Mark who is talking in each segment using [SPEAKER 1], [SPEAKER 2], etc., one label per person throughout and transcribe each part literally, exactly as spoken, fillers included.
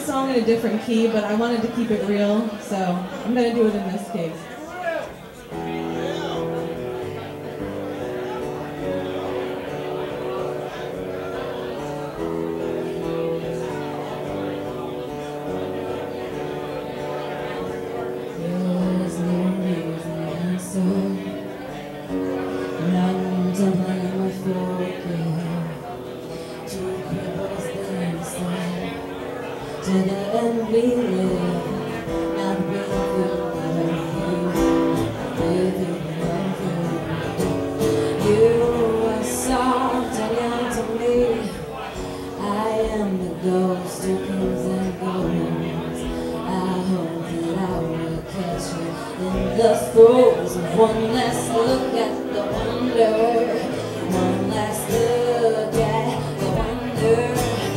[SPEAKER 1] this song in a different key, but I wanted to keep it real, so I'm going to do it in this case.
[SPEAKER 2] To the end we live, not with you, but with you, with you. You are soft and young to me. I am the ghost who comes and goes. I hope that I will catch you in the throes of one last look at the wonder, one last look at the wonder.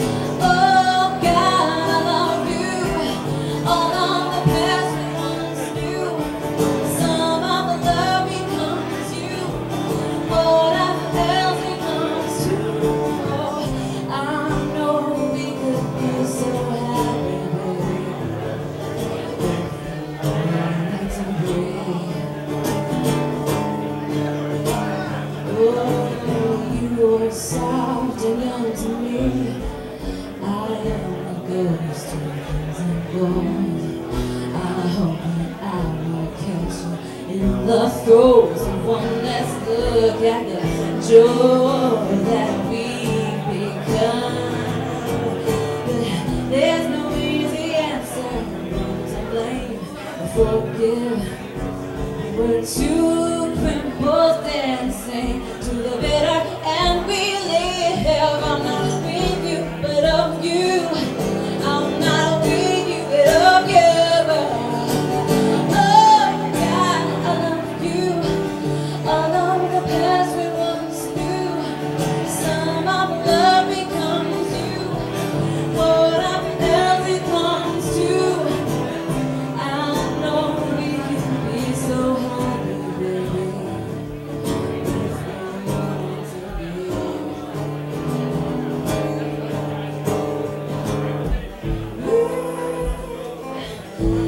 [SPEAKER 2] You're soft and young to me. I am a ghost who comes and goes. I hope that I will catch you in the throes of one last look at the joy that we've become. But there's no easy answer. No to blame or forgive. We're two crimples dancing to the bitter and we live. I'm not with you, but of you. I'm not with you, but of you. Oh God, I love you. All of the past we once knew. Some of the love becomes you. What I've else it comes to. I know we can be so happy, baby. Ooh.